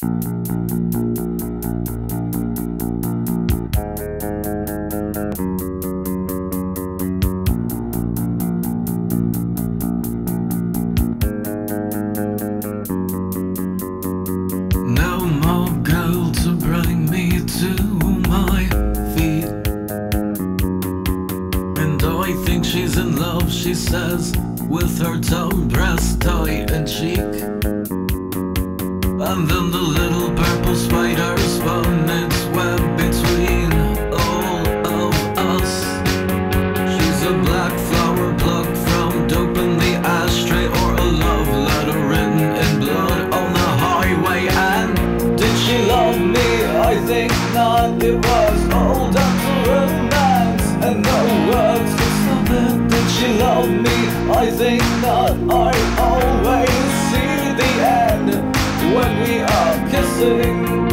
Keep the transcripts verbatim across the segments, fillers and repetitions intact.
No more girl to bring me to my feet, and I think she's in love, she says, with her tongue pressed tight and cheek. And then the little purple spider spun its web between all of us. She's a black flower plucked from dope in the ashtray, or a love letter written in blood on the highway. And did she love me? I think not. It was all done for romance, and no words could stop it. Did she love me? I think not. I always see the end when we are kissing.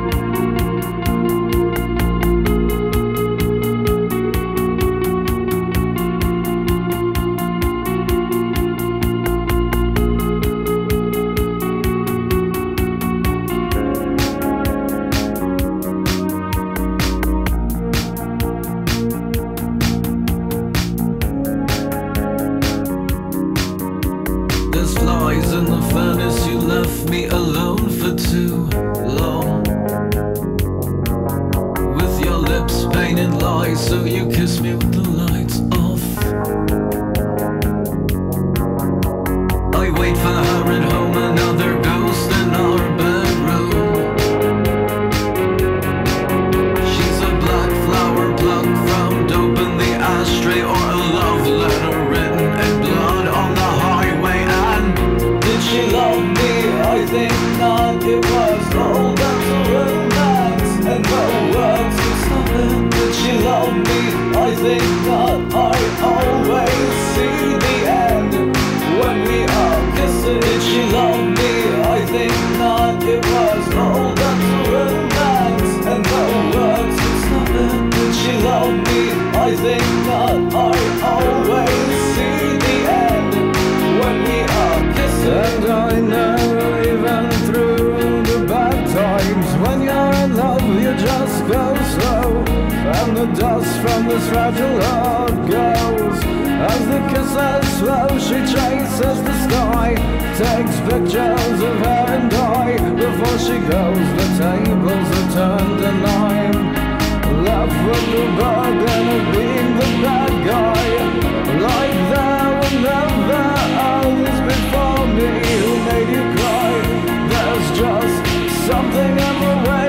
There's flies in the furnace, you left me alone for too long, with your lips painted lies, so you kiss me with the lights off. I wait for her at home, another ghost in our bedroom. She's a black flower plucked from dope in the ashtray, or a love letter written in blood on the highway. And did she love me? I think not. It was all done for romance, and no words could stop it. Did she love me? I think not. I always see the end when we are kissing. Did she love me? I think not. It was all done for romance, and no words could stop it. Did she love me? I think not. I always see the end when we are kissing. And I know even through the bad times, when you're in love you just go slow, and the dust from this fragile heart goes. As the kisses flow, she chases the sky, takes pictures of her and I. Before she goes, the tables are turned, and I'm left with the burden of being the bad guy. Like there were never others before me who made you cry. There's just something in the way